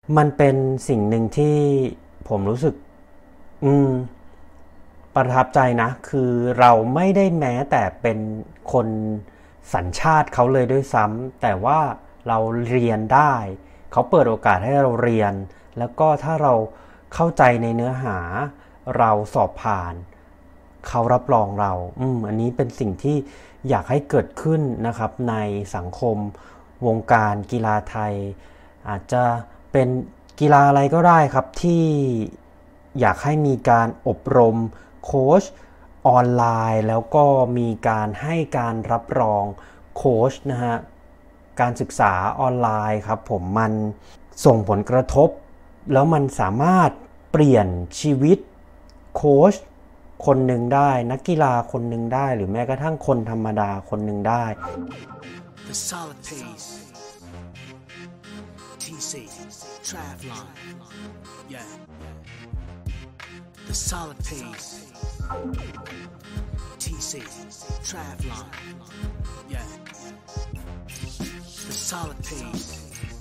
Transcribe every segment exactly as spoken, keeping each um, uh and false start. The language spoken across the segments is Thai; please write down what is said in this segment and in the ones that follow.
มันเป็นสิ่งหนึ่งที่ผมรู้สึกอืมประทับใจนะคือเราไม่ได้แม้แต่เป็นคนสัญชาติเขาเลยด้วยซ้ำแต่ว่าเราเรียนได้เขาเปิดโอกาสให้เราเรียนแล้วก็ถ้าเราเข้าใจในเนื้อหาเราสอบผ่านเขารับรองเราอืมอันนี้เป็นสิ่งที่อยากให้เกิดขึ้นนะครับในสังคมวงการกีฬาไทยอาจจะเป็นกีฬาอะไรก็ได้ครับที่อยากให้มีการอบรมโค้ชออนไลน์แล้วก็มีการให้การรับรองโค้ชนะฮะการศึกษาออนไลน์ครับผมมันส่งผลกระทบแล้วมันสามารถเปลี่ยนชีวิตโค้ชคนหนึ่งได้นักกีฬาคนหนึ่งได้หรือแม้กระทั่งคนธรรมดาคนหนึ่งได้ The solid paceที ซี Triathlon yeah The solid paceที ซี Triathlon yeah The solid pace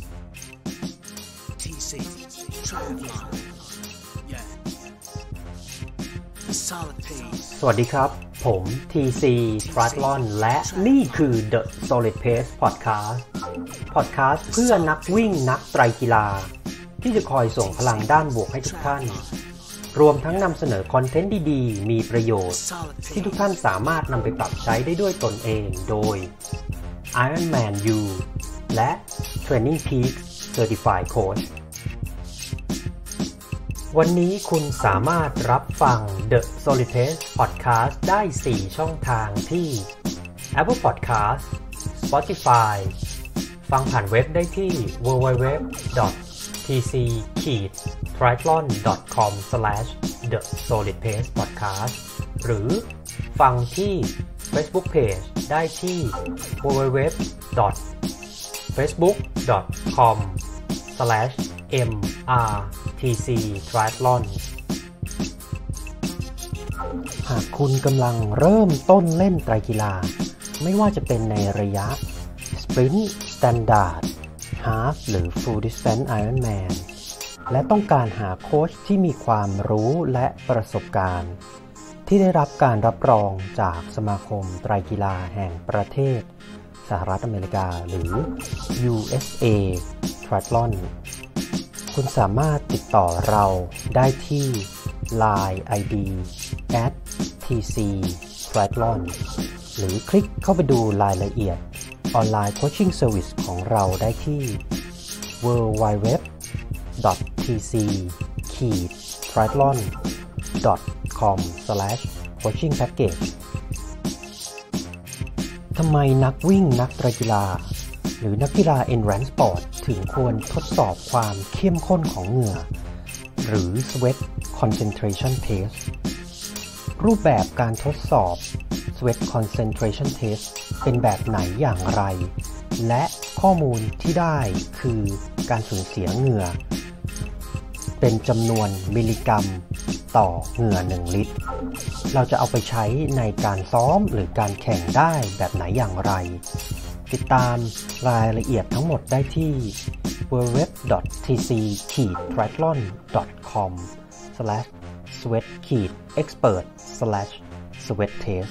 ที ซี Triathlon yeah The solid pace สวัสดีครับผม ที ซี Triathlon และนี่คือ The Solid Pace Podcast Podcast เพื่อนักวิ่งนักไตรกีฬาที่จะคอยส่งพลังด้านบวกให้ทุกท่านรวมทั้งนำเสนอคอนเทนต์ดีๆมีประโยชน์ที่ทุกท่านสามารถนำไปปรับใช้ได้ด้วยตนเองโดย Ironman U และ Training Peaks Certified Coachวันนี้คุณสามารถรับฟัง The Solid Pace Podcast ได้สี่ช่องทางที่ Apple Podcast Spotify ฟังผ่านเว็บได้ที่ ดับเบิลยู ดับเบิลยู ดับเบิลยู ดอท ที ซี ทริแอธลอน ดอท คอม สแลช เดอะ โซลิด เพจ พอดแคสต์ หรือฟังที่ Facebook Page ได้ที่ ดับเบิลยู ดับเบิลยู ดับเบิลยู ดอท เฟซบุ๊ก ดอท คอม สแลช เอ็ม อาร์ ที ซี Triathlon หากคุณกำลังเริ่มต้นเล่นไตรกีฬาไม่ว่าจะเป็นในระยะ Sprint Standard Half หรือ Full Distance Ironman และต้องการหาโค้ชที่มีความรู้และประสบการณ์ที่ได้รับการรับรองจากสมาคมไตรกีฬาแห่งประเทศสหรัฐอเมริกาหรือ ยู เอส เอ Triathlon คุณสามารถติดต่อเราได้ที่ ไลน์ ไอ ดี แอท ที ซี Triathlon หรือคลิกเข้าไปดูรายละเอียดออนไลน์โคชชิ่งเซอร์วิสของเราได้ที่ ดับเบิลยู ดับเบิลยู ดับเบิลยู ดอท ที ซี ทริแอธลอน ดอท คอม สแลช โคชชิ่งแพ็คเกจ ทำไมนักวิ่งนักไตรกีฬาหรือนักกีฬา Endurance Sport ถึงควรทดสอบความเข้มข้นของเหงื่อหรือ Sweat Concentration Test รูปแบบการทดสอบ Sweat Concentration Test เป็นแบบไหนอย่างไรและข้อมูลที่ได้คือการสูญเสียเหงื่อเป็นจำนวนมิลลิกรัมต่อเหงื่อหนึ่งลิตรเราจะเอาไปใช้ในการซ้อมหรือการแข่งได้แบบไหนอย่างไรติดตามรายละเอียดทั้งหมดได้ที่ ดับเบิลยู ดับเบิลยู ดับเบิลยู ดอท ที ซี ทริแอธลอน ดอท คอม สแลช สเวท เอ็กซ์เพิร์ท สแลช สเวท เทส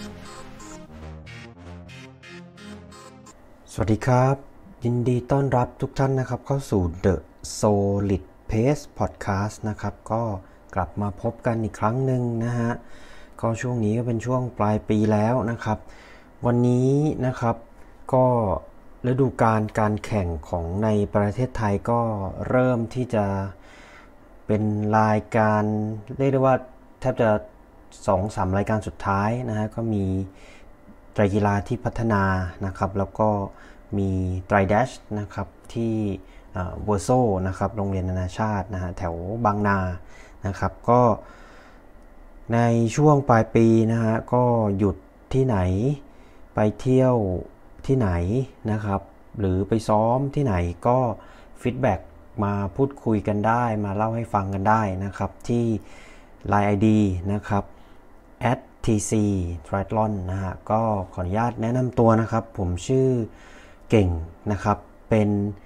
สวัสดีครับยินดีต้อนรับทุกท่านนะครับเข้าสู่ The Solid Pace Podcast นะครับก็กลับมาพบกันอีกครั้งหนึ่งนะฮะก็ช่วงนี้ก็เป็นช่วงปลายปีแล้วนะครับวันนี้นะครับก็ฤดูกาลการแข่งของในประเทศไทยก็เริ่มที่จะเป็นรายการเรียกได้ว่าแทบจะ สองถึงสาม รายการสุดท้ายนะฮะก็มีไตรกีฬาที่พัฒนานะครับแล้วก็มีไตรแดชนะครับที่เวอร์โซนะครับโรงเรียนนานาชาตินะฮะแถวบางนานะครับก็ในช่วงปลายปีนะฮะก็หยุดที่ไหนไปเที่ยวที่ไหนนะครับหรือไปซ้อมที่ไหนก็ฟีดแบ็กมาพูดคุยกันได้มาเล่าให้ฟังกันได้นะครับที่ ไลน์ ไอ ดี นะครับ แอท ที ซี Triathlon นะฮะก็ขออนุญาตแนะนำตัวนะครับผมชื่อเก่งนะครับเป็นโ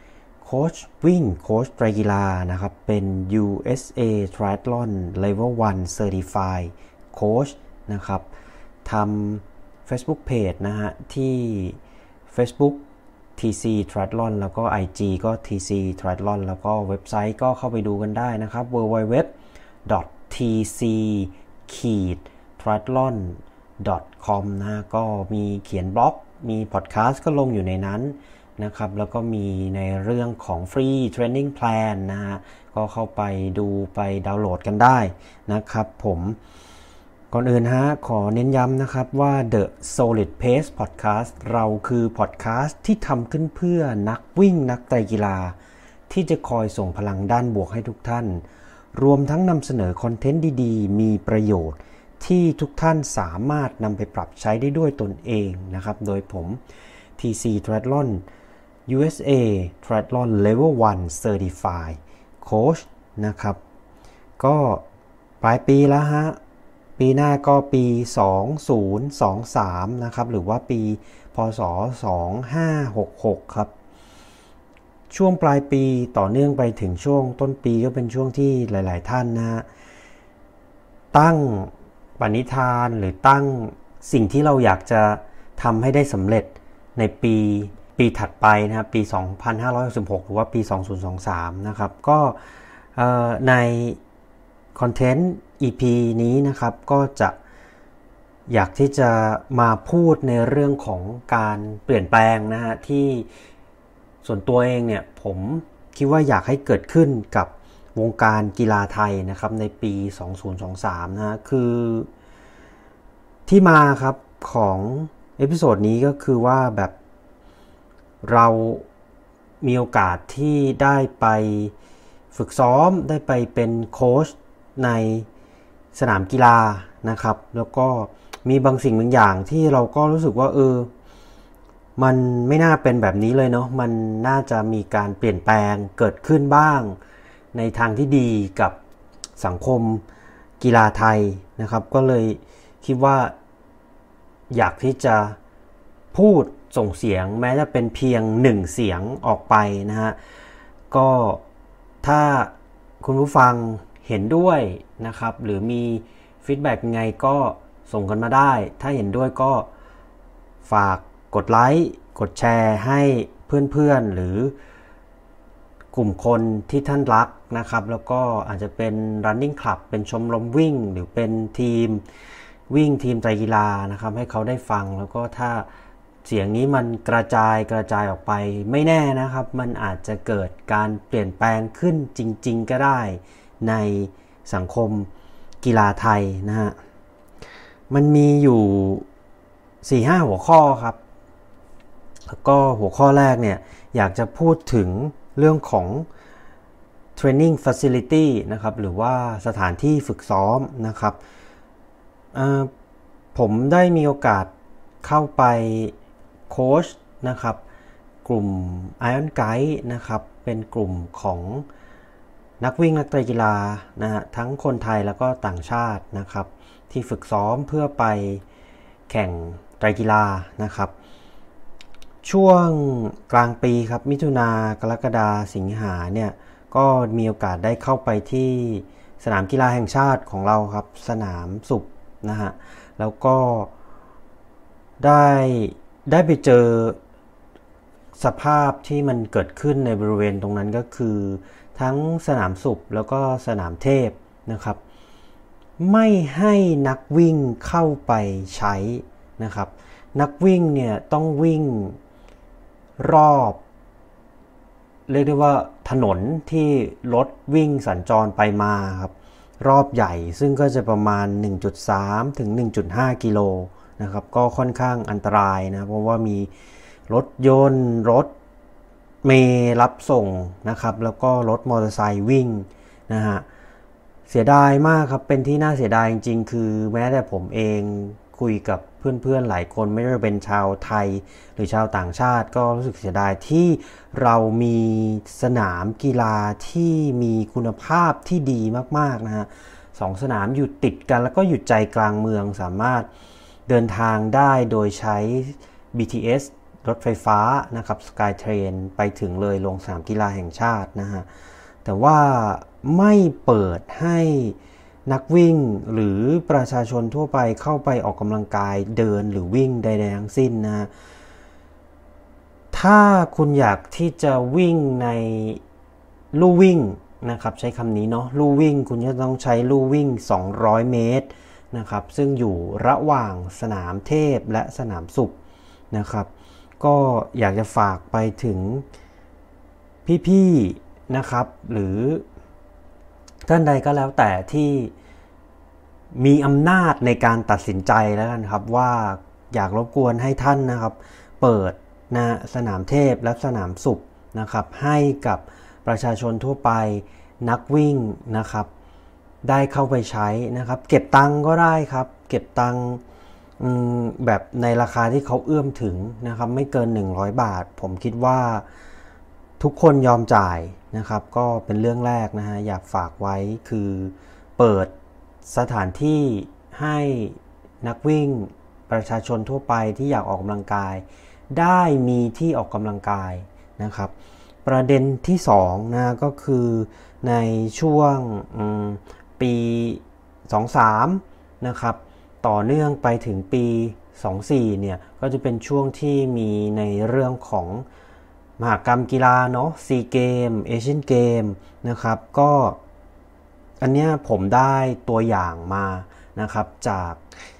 โค้ชวิ่งโค้ชไตรกีฬานะครับเป็น ยู เอส เอ Triathlon Level วัน Certified Coach นะครับทำ Facebook Page นะฮะที่ Facebook ที ซี Triathlon แล้วก็ ไอ จี ก็ ที ซี Triathlon แล้วก็เว็บไซต์ก็เข้าไปดูกันได้นะครับ ดับเบิลยู ดับเบิลยู ดับเบิลยู ดอท ที ซี ทริแอธลอน ดอท คอม นะฮะก็มีเขียนบล็อกมีพอดแคสต์ก็ลงอยู่ในนั้นนะครับแล้วก็มีในเรื่องของฟรีเทรนนิ่งแพลนนะฮะก็เข้าไปดูไปดาวน์โหลดกันได้นะครับผมก่อนอื่นฮะขอเน้นย้ำนะครับว่า The Solid Pace Podcast เราคือพอดแคสต์ที่ทำขึ้นเพื่อนักวิ่งนักไตรกีฬาที่จะคอยส่งพลังด้านบวกให้ทุกท่านรวมทั้งนำเสนอคอนเทนต์ดีๆมีประโยชน์ที่ทุกท่านสามารถนำไปปรับใช้ได้ด้วยตนเองนะครับโดยผม ที ซี Triathlon ยู เอส เอ Triathlon Level วัน Certified Coach นะครับก็ปลายปีแล้วฮะปีหน้าก็ปีสองพันยี่สิบสามนะครับหรือว่าปีพ.ศ. สองพันห้าร้อยหกสิบหกครับช่วงปลายปีต่อเนื่องไปถึงช่วงต้นปีก็เป็นช่วงที่หลายๆท่านนะฮะตั้งปณิธานหรือตั้งสิ่งที่เราอยากจะทำให้ได้สำเร็จในปีปีถัดไปนะครับปีสองพันห้าร้อยหกสิบหกหรือว่าปีสองพันยี่สิบสามนะครับก็ในคอนเทนต์ อี พี นี้นะครับก็จะอยากที่จะมาพูดในเรื่องของการเปลี่ยนแปลงนะฮะที่ส่วนตัวเองเนี่ยผมคิดว่าอยากให้เกิดขึ้นกับวงการกีฬาไทยนะครับในปีสองพันยี่สิบสามนะฮะคือที่มาครับของเอพิโซดนี้ก็คือว่าแบบเรามีโอกาสที่ได้ไปฝึกซ้อมได้ไปเป็นโค้ชในสนามกีฬานะครับแล้วก็มีบางสิ่งบางอย่างที่เราก็รู้สึกว่าเออมันไม่น่าเป็นแบบนี้เลยเนาะมันน่าจะมีการเปลี่ยนแปลงเกิดขึ้นบ้างในทางที่ดีกับสังคมกีฬาไทยนะครับก็เลยคิดว่าอยากที่จะพูดส่งเสียงแม้จะเป็นเพียงหนึ่งเสียงออกไปนะฮะก็ถ้าคุณผู้ฟังเห็นด้วยนะครับหรือมีฟีดแบ็กยังไงก็ส่งกันมาได้ถ้าเห็นด้วยก็ฝากกดไลค์กดแชร์ให้เพื่อนๆหรือกลุ่มคนที่ท่านรักนะครับแล้วก็อาจจะเป็น running club เป็นชมรมวิ่งหรือเป็นทีมวิ่งทีมไตรกีฬานะครับให้เขาได้ฟังแล้วก็ถ้าเสียงนี้มันกระจายกระจายออกไปไม่แน่นะครับมันอาจจะเกิดการเปลี่ยนแปลงขึ้นจริงๆก็ได้ในสังคมกีฬาไทยนะฮะมันมีอยู่ สี่ห้า หัวข้อครับแล้วก็หัวข้อแรกเนี่ยอยากจะพูดถึงเรื่องของ training facility นะครับหรือว่าสถานที่ฝึกซ้อมนะครับผมได้มีโอกาสเข้าไปโค้ชนะครับกลุ่ม Iron Guide นะครับเป็นกลุ่มของนักวิ่งนักไตรกีฬานะฮะทั้งคนไทยแล้วก็ต่างชาตินะครับที่ฝึกซ้อมเพื่อไปแข่งไตรกีฬานะครับช่วงกลางปีครับมิถุนากรกฎาสิงหาเนี่ยก็มีโอกาสได้เข้าไปที่สนามกีฬาแห่งชาติของเราครับสนามสุขนะฮะแล้วก็ได้ได้ไปเจอสภาพที่มันเกิดขึ้นในบริเวณตรงนั้นก็คือทั้งสนามสุขแล้วก็สนามเทพนะครับไม่ให้นักวิ่งเข้าไปใช้นะครับนักวิ่งเนี่ยต้องวิ่งรอบเรียกได้ว่าถนนที่รถวิ่งสัญจรไปมาครับรอบใหญ่ซึ่งก็จะประมาณ หนึ่งจุดสาม ถึง หนึ่งจุดห้า กิโลนะครับก็ค่อนข้างอันตรายนะเพราะว่ามีรถยนต์รถเมล์รับส่งนะครับแล้วก็รถมอเตอร์ไซค์วิ่งนะฮะเสียดายมากครับเป็นที่น่าเสียดายจริงๆคือแม้แต่ผมเองคุยกับเพื่อนๆหลายคนไม่ว่าจะเป็นชาวไทยหรือชาวต่างชาติก็รู้สึกเสียดายที่เรามีสนามกีฬาที่มีคุณภาพที่ดีมากๆนะฮะสองสนามอยู่ติดกันแล้วก็อยู่ใจกลางเมืองสามารถเดินทางได้โดยใช้ บี ที เอสรถไฟฟ้านะครับสกายเทรนไปถึงเลยลงสนามกีฬาแห่งชาตินะฮะแต่ว่าไม่เปิดให้นักวิ่งหรือประชาชนทั่วไปเข้าไปออกกำลังกายเดินหรือวิ่งใดๆทั้งสิ้นนะถ้าคุณอยากที่จะวิ่งในลู่วิ่งนะครับใช้คำนี้เนาะลู่วิ่งคุณจะต้องใช้ลู่วิ่งสองร้อยเมตรนะครับซึ่งอยู่ระหว่างสนามเทพและสนามสุขนะครับก็อยากจะฝากไปถึงพี่ๆนะครับหรือท่านใดก็แล้วแต่ที่มีอำนาจในการตัดสินใจแล้วกันครับว่าอยากรบกวนให้ท่านนะครับเปิดนะสนามเทพและสนามสุขนะครับให้กับประชาชนทั่วไปนักวิ่งนะครับได้เข้าไปใช้นะครับเก็บตังก็ได้ครับเก็บตังแบบในราคาที่เขาเอื้อมถึงนะครับไม่เกินหนึ่งร้อยบาทผมคิดว่าทุกคนยอมจ่ายนะครับก็เป็นเรื่องแรกนะฮะอยากฝากไว้คือเปิดสถานที่ให้นักวิ่งประชาชนทั่วไปที่อยากออกกำลังกายได้มีที่ออกกำลังกายนะครับประเด็นที่สองนะก็คือในช่วงปีสองพันยี่สิบสามนะครับต่อเนื่องไปถึงปีสองพันยี่สิบสี่เนี่ยก็จะเป็นช่วงที่มีในเรื่องของมหกรรมกีฬาเนาะซีเกมเอเชียนเกมนะครับก็อันเนี้ยผมได้ตัวอย่างมานะครับจาก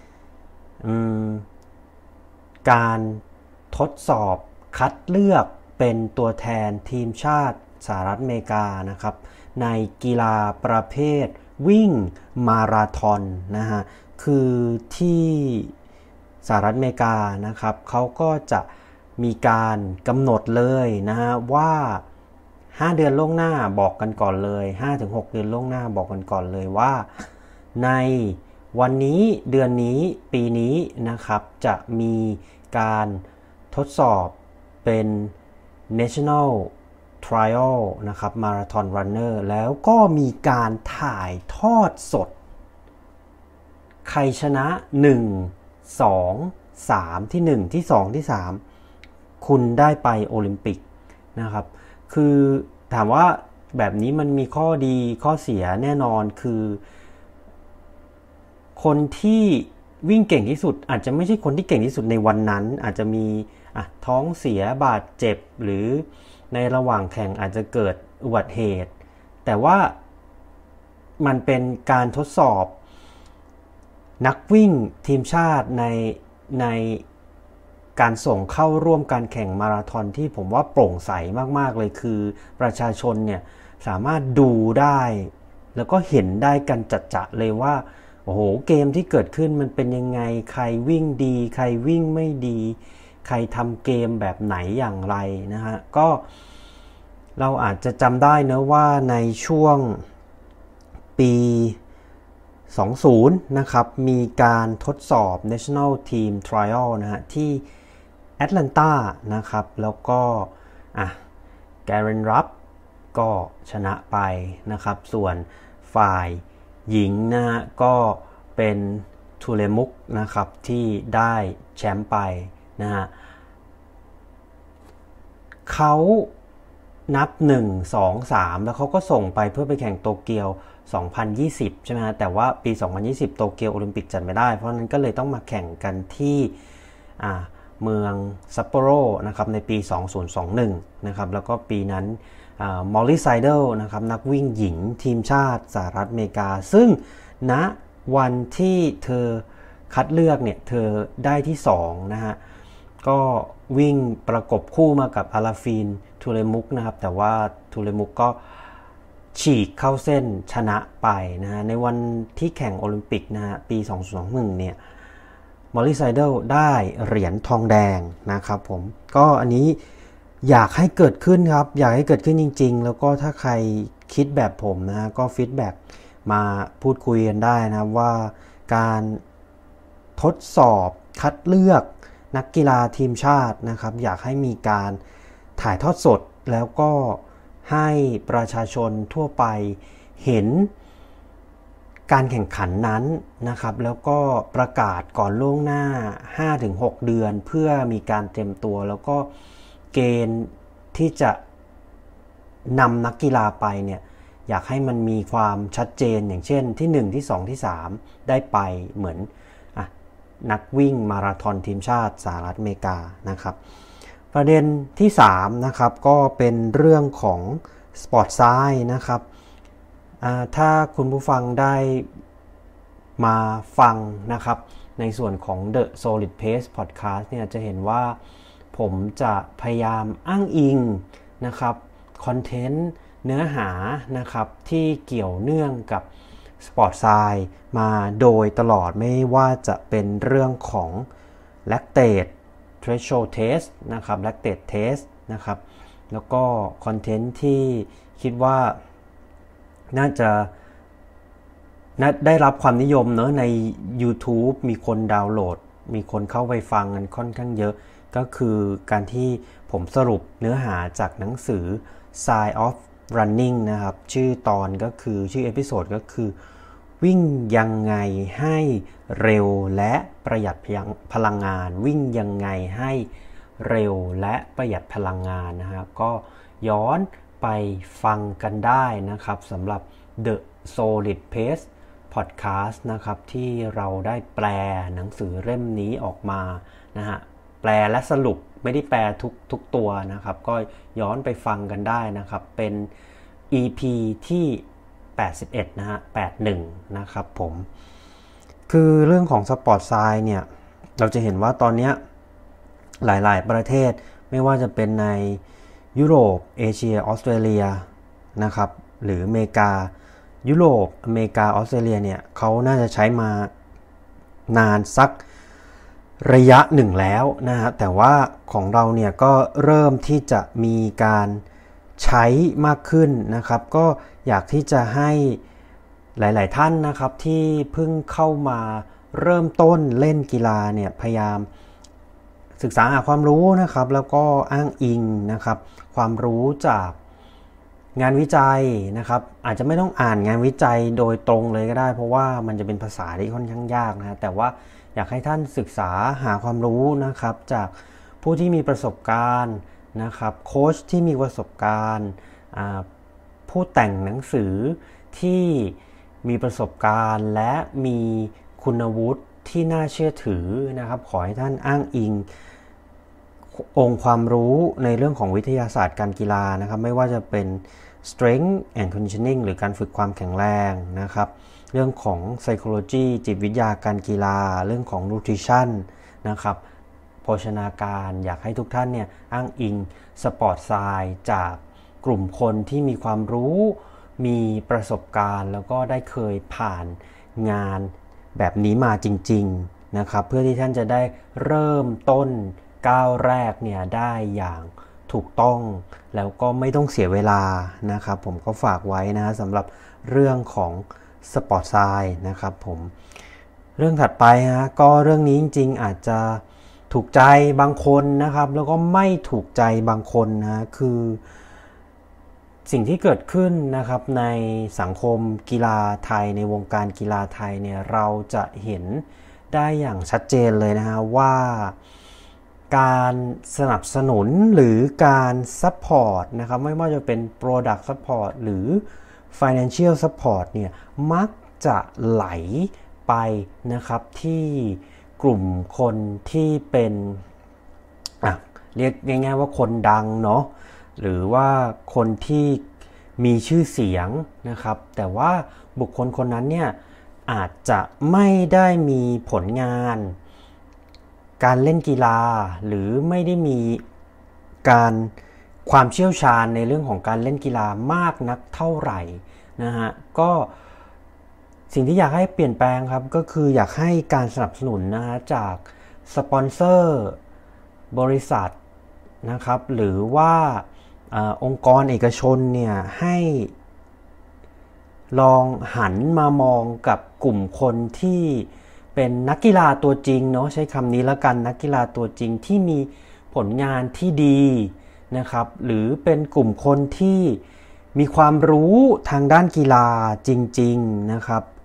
การทดสอบคัดเลือกเป็นตัวแทนทีมชาติสหรัฐอเมริกานะครับในกีฬาประเภทวิ่งมาราธอนนะฮะคือที่สหรัฐอเมริกานะครับเขาก็จะมีการกำหนดเลยนะฮะว่าห้าเดือนล่วงหน้าบอกกันก่อนเลย ห้าถึงหก เดือนล่วงหน้าบอกกันก่อนเลยว่าในวันนี้เดือนนี้ปีนี้นะครับจะมีการทดสอบเป็น National Trial นะครับ Marathon Runner แล้วก็มีการถ่ายทอดสดใครชนะหนึ่ง สอง สามที่หนึ่งที่สองที่สามคุณได้ไปโอลิมปิกนะครับคือถามว่าแบบนี้มันมีข้อดีข้อเสียแน่นอนคือคนที่วิ่งเก่งที่สุดอาจจะไม่ใช่คนที่เก่งที่สุดในวันนั้นอาจจะมีอ่ะท้องเสียบาดเจ็บหรือในระหว่างแข่งอาจจะเกิดอุบัติเหตุแต่ว่ามันเป็นการทดสอบนักวิ่งทีมชาติในในการส่งเข้าร่วมการแข่งมาราธอนที่ผมว่าโปร่งใสมากๆเลยคือประชาชนเนี่ยสามารถดูได้แล้วก็เห็นได้กันจัดๆเลยว่าโอ้โหเกมที่เกิดขึ้นมันเป็นยังไงใครวิ่งดีใครวิ่งไม่ดีใครทำเกมแบบไหนอย่างไรนะฮะก็เราอาจจะจำได้นะว่าในช่วงปีสองสิบนะครับมีการทดสอบ National Team Trial นะฮะที่แอตแลนตานะครับแล้วก็อ่ะแกเรนรับก็ชนะไปนะครับส่วนฝ่ายหญิงนะฮะก็เป็นทูเลมุกนะครับที่ได้แชมป์ไปนะฮะเขานับหนึ่ง สอง สามแล้วเขาก็ส่งไปเพื่อไปแข่งโตเกียวสองพันยี่สิบใช่ไหมฮะแต่ว่าปีสองพันยี่สิบโตเกียวโอลิมปิกจัดไม่ได้เพราะนั้นก็เลยต้องมาแข่งกันที่อ่าเมืองซัปโปโรนะครับในปีสองพันยี่สิบเอ็ดนะครับแล้วก็ปีนั้นมอลลี่ไซเดลนะครับนักวิ่งหญิงทีมชาติสหรัฐอเมริกาซึ่งณวันที่เธอคัดเลือกเนี่ยเธอได้ที่สองนะฮะก็วิ่งประกบคู่มากับอาราฟีนทูเลมุกนะครับแต่ว่าทูเลมุกก็ฉีกเข้าเส้นชนะไปนะฮะในวันที่แข่งโอลิมปิกนะฮะปีสองพันยี่สิบเอ็ดเนี่ยมอลลี่ไซเดลได้เหรียญทองแดงนะครับผมก็อันนี้อยากให้เกิดขึ้นครับอยากให้เกิดขึ้นจริงๆแล้วก็ถ้าใครคิดแบบผมนะฮะก็ฟีดแบ็กมาพูดคุยกันได้นะว่าการทดสอบคัดเลือกนักกีฬาทีมชาตินะครับอยากให้มีการถ่ายทอดสดแล้วก็ให้ประชาชนทั่วไปเห็นการแข่งขันนั้นนะครับแล้วก็ประกาศก่อนล่วงหน้า ห้าถึงหก เดือนเพื่อมีการเตรียมตัวแล้วก็เกณฑ์ที่จะนำนักกีฬาไปเนี่ยอยากให้มันมีความชัดเจนอย่างเช่นที่หนึ่งที่สองที่สามได้ไปเหมือนอ่ะนักวิ่งมาราธอนทีมชาติสหรัฐอเมริกานะครับประเด็นที่สามนะครับก็เป็นเรื่องของสปอร์ตไซน์นะครับถ้าคุณผู้ฟังได้มาฟังนะครับในส่วนของ The Solid Pace Podcast เนี่ยจะเห็นว่าผมจะพยายามอ้างอิงนะครับคอนเทนต์เนื้อหานะครับที่เกี่ยวเนื่องกับสปอร์ตไซน์มาโดยตลอดไม่ว่าจะเป็นเรื่องของ lactate threshold test นะครับ lactate test นะครับแล้วก็คอนเทนต์ที่คิดว่าน่าจะได้รับความนิยมเนอะใน YouTube มีคนดาวน์โหลดมีคนเข้าไปฟังกันค่อนข้างเยอะก็คือการที่ผมสรุปเนื้อหาจากหนังสือ Science of Running นะครับชื่อตอนก็คือชื่อเอพิโซดก็คือวิ่งยังไงให้เร็วและประหยัดพลังงานวิ่งยังไงให้เร็วและประหยัดพลังงานนะครับก็ย้อนไปฟังกันได้นะครับสำหรับ The Solid Pace Podcast นะครับที่เราได้แปลหนังสือเล่มนี้ออกมานะฮะแปลและสรุปไม่ได้แปลทุกทุกตัวนะครับก็ย้อนไปฟังกันได้นะครับเป็น อี พี ที่แปดสิบเอ็ดนะฮะแปดสิบเอ็ดนะครับผมคือเรื่องของสปอร์ตไซน์เนี่ยเราจะเห็นว่าตอนนี้หลายๆประเทศไม่ว่าจะเป็นในยุโรปเอเชียออสเตรเลียนะครับหรืออเมริกายุโรปอเมริกาออสเตรเลียเนี่ยเขาน่าจะใช้มานานสักระยะหนึ่งแล้วนะฮะแต่ว่าของเราเนี่ยก็เริ่มที่จะมีการใช้มากขึ้นนะครับก็อยากที่จะให้หลายๆท่านนะครับที่เพิ่งเข้ามาเริ่มต้นเล่นกีฬาเนี่ยพยายามศึกษาหาความรู้นะครับแล้วก็อ้างอิงนะครับความรู้จากงานวิจัยนะครับอาจจะไม่ต้องอ่านงานวิจัยโดยตรงเลยก็ได้เพราะว่ามันจะเป็นภาษาที่ค่อนข้างยากนะแต่ว่าอยากให้ท่านศึกษาหาความรู้นะครับจากผู้ที่มีประสบการณ์นะครับโค้ชที่มีประสบการณ์ผู้แต่งหนังสือที่มีประสบการณ์และมีคุณวุฒิที่น่าเชื่อถือนะครับขอให้ท่านอ้างอิงองค์ความรู้ในเรื่องของวิทยาศาสตร์การกีฬานะครับไม่ว่าจะเป็น strength and conditioning หรือการฝึกความแข็งแรงนะครับเรื่องของ psychology จิตวิทยาการกีฬาเรื่องของ nutrition นะครับโภชนาการอยากให้ทุกท่านเนี่ยอ้างอิงสปอร์ตไซน์จากกลุ่มคนที่มีความรู้มีประสบการณ์แล้วก็ได้เคยผ่านงานแบบนี้มาจริงๆนะครับเพื่อที่ท่านจะได้เริ่มต้นก้าวแรกเนี่ยได้อย่างถูกต้องแล้วก็ไม่ต้องเสียเวลานะครับผมก็ฝากไว้นะสำหรับเรื่องของสปอร์ตไซน์นะครับผมเรื่องถัดไปฮะก็เรื่องนี้จริงๆอาจจะถูกใจบางคนนะครับแล้วก็ไม่ถูกใจบางคนนะคือสิ่งที่เกิดขึ้นนะครับในสังคมกีฬาไทยในวงการกีฬาไทยเนี่ยเราจะเห็นได้อย่างชัดเจนเลยนะฮะว่าการสนับสนุนหรือการซัพพอร์ตนะครับไม่ว่าจะเป็น Product Support หรือ Financial Support เนี่ยมักจะไหลไปนะครับที่กลุ่มคนที่เป็นอ่ะเรียกง่ายๆว่าคนดังเนาะหรือว่าคนที่มีชื่อเสียงนะครับแต่ว่าบุคคลคนนั้นเนี่ยอาจจะไม่ได้มีผลงานการเล่นกีฬาหรือไม่ได้มีการความเชี่ยวชาญในเรื่องของการเล่นกีฬามากนักเท่าไหร่นะฮะก็สิ่งที่อยากให้เปลี่ยนแปลงครับก็คืออยากให้การสนับสนุนนะฮะจากสปอนเซอร์บริษัทนะครับหรือว่าอองค์กรเอกชนเนี่ยให้ลองหันมามองกับกลุ่มคนที่เป็นนักกีฬาตัวจริงเนาะใช้คำนี้แล้วกันนักกีฬาตัวจริงที่มีผลงานที่ดีนะครับหรือเป็นกลุ่มคนที่มีความรู้ทางด้านกีฬาจริงๆนะครับ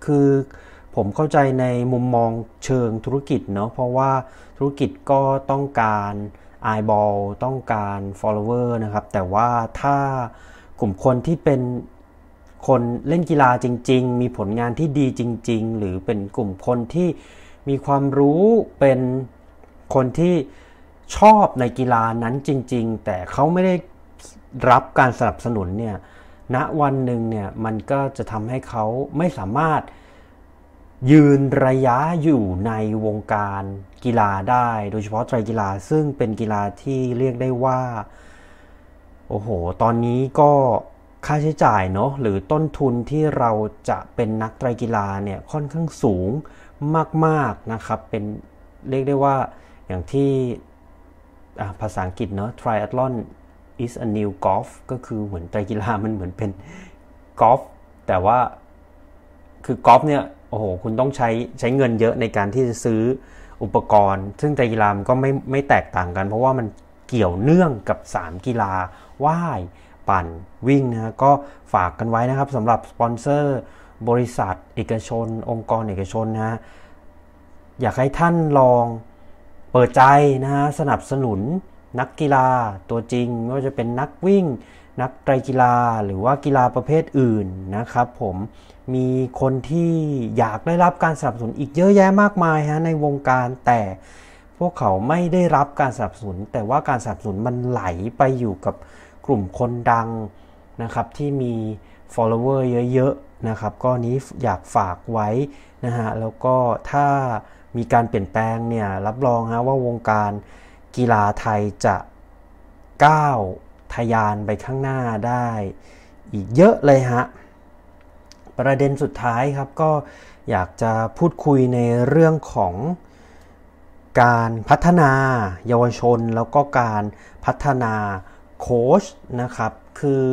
คือผมเข้าใจในมุมมองเชิงธุรกิจเนาะเพราะว่าธุรกิจก็ต้องการ eyeball ต้องการ follower นะครับแต่ว่าถ้ากลุ่มคนที่เป็นคนเล่นกีฬาจริงๆมีผลงานที่ดีจริงๆหรือเป็นกลุ่มคนที่มีความรู้เป็นคนที่ชอบในกีฬานั้นจริงๆแต่เขาไม่ได้รับการสนับสนุนเนี่ยณวันหนึ่งเนี่ยมันก็จะทำให้เขาไม่สามารถยืนระยะอยู่ในวงการกีฬาได้โดยเฉพาะไตรกีฬาซึ่งเป็นกีฬาที่เรียกได้ว่าโอ้โหตอนนี้ก็ค่าใช้จ่ายเนาะหรือต้นทุนที่เราจะเป็นนักไตรกีฬาเนี่ยค่อนข้างสูงมากๆนะครับเป็นเรียกได้ว่าอย่างที่ภาษาอังกฤษเนาะ triathlon is a new golf ก็คือเหมือนไตรกีฬามันเหมือนเป็นกอล์ฟแต่ว่าคือกอล์ฟเนี่ยโอ้โหคุณต้องใช้ใช้เงินเยอะในการที่จะซื้ออุปกรณ์ซึ่งไตรกีฬามันก็ไม่ไม่แตกต่างกันเพราะว่ามันเกี่ยวเนื่องกับสามกีฬาว่ายปั่นวิ่งนะก็ฝากกันไว้นะครับสำหรับสปอนเซอร์บริษัทเอกชนองค์กรเอกชนนะอยากให้ท่านลองเปิดใจนะฮะสนับสนุนนักกีฬาตัวจริงไม่ว่าจะเป็นนักวิ่งนักไตรกีฬาหรือว่ากีฬาประเภทอื่นนะครับผมมีคนที่อยากได้รับการสนับสนุนอีกเยอะแยะมากมายฮะในวงการแต่พวกเขาไม่ได้รับการสนับสนุนแต่ว่าการสนับสนุนมันไหลไปอยู่กับกลุ่มคนดังนะครับที่มี follower เยอะๆนะครับก็นี้อยากฝากไว้นะฮะแล้วก็ถ้ามีการเปลี่ยนแปลงเนี่ยรับรองฮะว่าวงการกีฬาไทยจะก้าวทะยานไปข้างหน้าได้อีกเยอะเลยฮะประเด็นสุดท้ายครับก็อยากจะพูดคุยในเรื่องของการพัฒนาเยาวชนแล้วก็การพัฒนาโค้ชนะครับคือ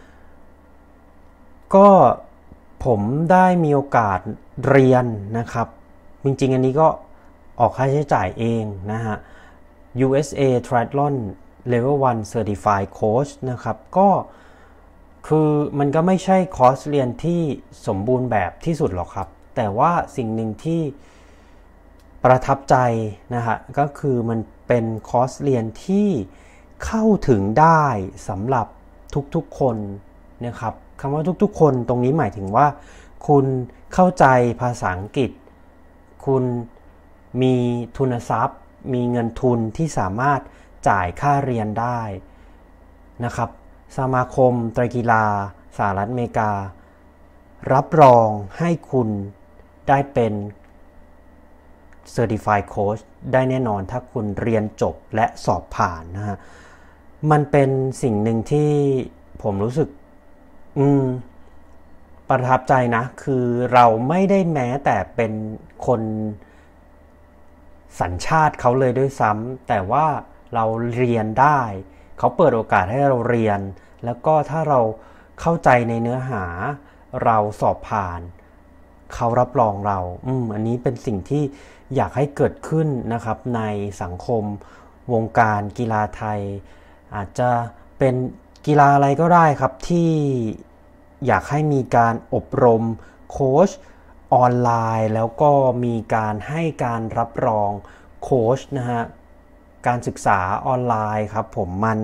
ก็ผมได้มีโอกาสเรียนนะครับจริงๆอันนี้ก็ออกค่าใช้จ่ายเองนะฮะ ยู เอส เอ Triathlon Level วัน Certified Coach นะครับก็คือมันก็ไม่ใช่คอร์สเรียนที่สมบูรณ์แบบที่สุดหรอกครับแต่ว่าสิ่งหนึ่งที่ประทับใจนะฮะก็คือมันเป็นคอร์สเรียนที่เข้าถึงได้สำหรับทุกๆคนนะครับคำว่าทุกๆคนตรงนี้หมายถึงว่าคุณเข้าใจภาษาอังกฤษคุณมีทุนทรัพย์มีเงินทุนที่สามารถจ่ายค่าเรียนได้นะครับสมาคมไตรกีฬาสหรัฐอเมริการับรองให้คุณได้เป็น Certified Coach ได้แน่นอนถ้าคุณเรียนจบและสอบผ่านนะฮะมันเป็นสิ่งหนึ่งที่ผมรู้สึกอืมประทับใจนะคือเราไม่ได้แม้แต่เป็นคนสัญชาติเขาเลยด้วยซ้ำแต่ว่าเราเรียนได้เขาเปิดโอกาสให้เราเรียนแล้วก็ถ้าเราเข้าใจในเนื้อหาเราสอบผ่านเขารับรองเราอืมอันนี้เป็นสิ่งที่อยากให้เกิดขึ้นนะครับในสังคมวงการกีฬาไทยอาจจะเป็นกีฬาอะไรก็ได้ครับที่อยากให้มีการอบรมโค้ชออนไลน์แล้วก็มีการให้การรับรองโค้ชนะฮะการศึกษาออนไลน์ครับผมมัน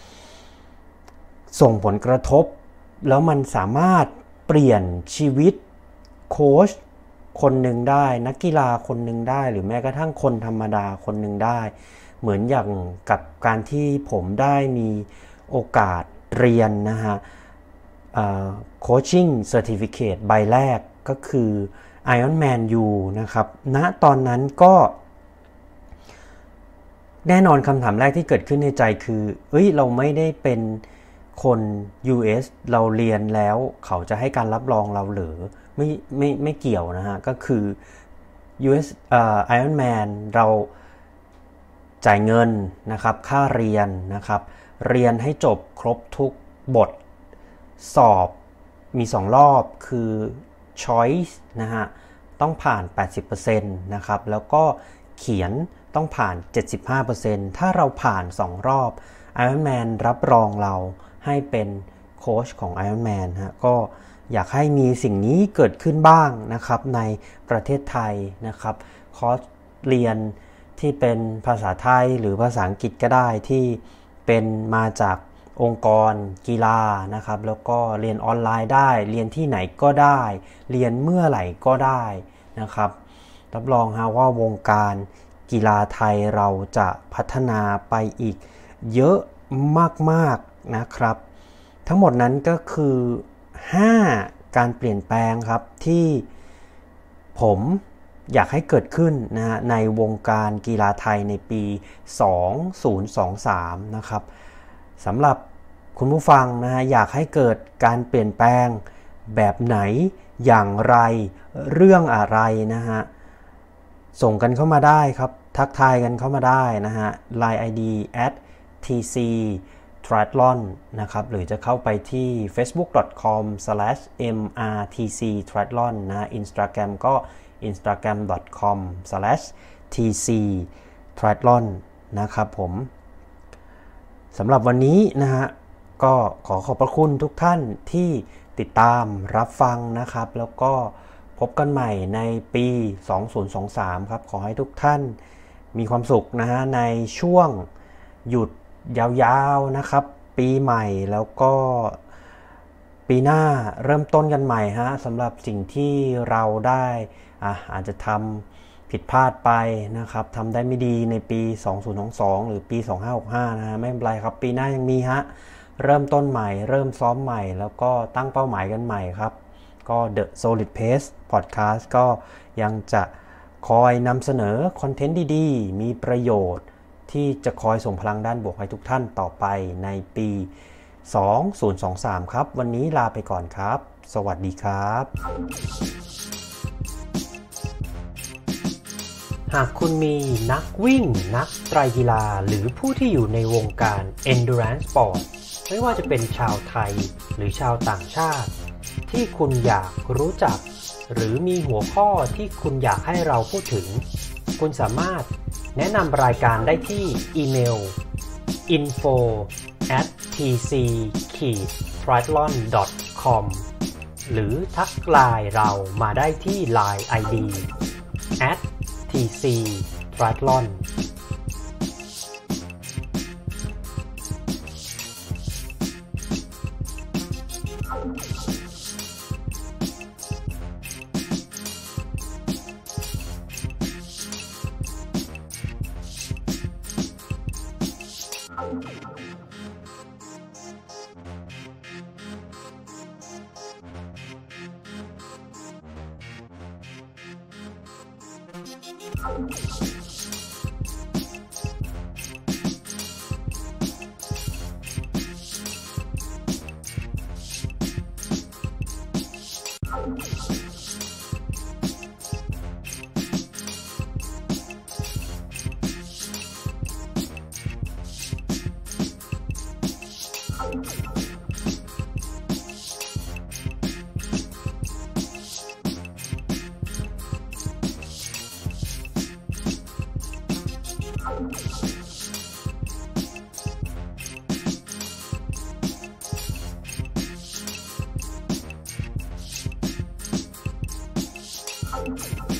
ส่งผลกระทบแล้วมันสามารถเปลี่ยนชีวิตโค้ชคนหนึ่งได้นักกีฬาคนหนึ่งได้หรือแม้กระทั่งคนธรรมดาคนหนึ่งได้เหมือนอย่างกับการที่ผมได้มีโอกาสเรียนนะฮะโคชชิ่งเซอร์ติฟิเคตใบแรกก็คือ Ironman U นะครับณตอนนั้นก็แน่นอนคำถามแรกที่เกิดขึ้นในใจคือเอ้ยเราไม่ได้เป็นคน ยู เอส เราเรียนแล้วเขาจะให้การรับรองเราหรือไม่ไม่ไม่เกี่ยวนะฮะก็คือ ยู เอส เอ่อ Ironman เราจ่ายเงินนะครับค่าเรียนนะครับเรียนให้จบครบทุกบทสอบมีสองรอบคือ Choice นะฮะต้องผ่าน แปดสิบเปอร์เซ็นต์ นะครับแล้วก็เขียนต้องผ่าน เจ็ดสิบห้าเปอร์เซ็นต์ ถ้าเราผ่านสองรอบ Ironman รับรองเราให้เป็นโค้ชของ Ironman ฮะก็อยากให้มีสิ่งนี้เกิดขึ้นบ้างนะครับในประเทศไทยนะครับคอร์สเรียนที่เป็นภาษาไทยหรือภาษาอังกฤษก็ได้ที่เป็นมาจากองค์กรกีฬานะครับแล้วก็เรียนออนไลน์ได้เรียนที่ไหนก็ได้เรียนเมื่อไหร่ก็ได้นะครับรับรองฮะว่าวงการกีฬาไทยเราจะพัฒนาไปอีกเยอะมากๆนะครับทั้งหมดนั้นก็คือห้าการเปลี่ยนแปลงครับที่ผมอยากให้เกิดขึ้นนะฮะในวงการกีฬาไทยในปีสองพันยี่สิบสามนะครับสำหรับคุณผู้ฟังนะฮะอยากให้เกิดการเปลี่ยนแปลงแบบไหนอย่างไรเรื่องอะไรนะฮะส่งกันเข้ามาได้ครับทักทายกันเข้ามาได้นะฮะ ไลน์ ไอ ดี แอท ที ซี triathlon นะครับหรือจะเข้าไปที่ เฟซบุ๊ก ดอท คอม สแลช เอ็ม อาร์ ที ซี triathlon นะ Instagram ก็ อินสตาแกรม ดอท คอม สแลช ที ซี triathlon นะครับผมสำหรับวันนี้นะฮะก็ขอขอบพระคุณทุกท่านที่ติดตามรับฟังนะครับแล้วก็พบกันใหม่ในปีสองพันยี่สิบสามครับขอให้ทุกท่านมีความสุขนะฮะในช่วงหยุดยาวๆนะครับปีใหม่แล้วก็ปีหน้าเริ่มต้นกันใหม่ฮะสำหรับสิ่งที่เราได้อ่ะอาจจะทำผิดพลาดไปนะครับทำได้ไม่ดีในปีสองพันยี่สิบสองหรือปีสองพันห้าร้อยหกสิบห้านะฮะไม่เป็นไรครับปีหน้ายังมีฮะเริ่มต้นใหม่เริ่มซ้อมใหม่แล้วก็ตั้งเป้าหมายกันใหม่ครับก็ The Solid Pace Podcast ก็ยังจะคอยนำเสนอคอนเทนต์ดีๆมีประโยชน์ที่จะคอยส่งพลังด้านบวกให้ทุกท่านต่อไปในปีสองพันยี่สิบสามครับวันนี้ลาไปก่อนครับสวัสดีครับหากคุณมีนักวิ่งนักไตรกีฬาหรือผู้ที่อยู่ในวงการ Endurance Sport ไม่ว่าจะเป็นชาวไทยหรือชาวต่างชาติที่คุณอยากรู้จักหรือมีหัวข้อที่คุณอยากให้เราพูดถึงคุณสามารถแนะนำรายการได้ที่อีเมล อินโฟ แอท ที ซี ทริแอธลอน ดอท คอม หรือทักไลน์เรามาได้ที่ ไลน์ ไอ ดี แอท ที ซี triathlon you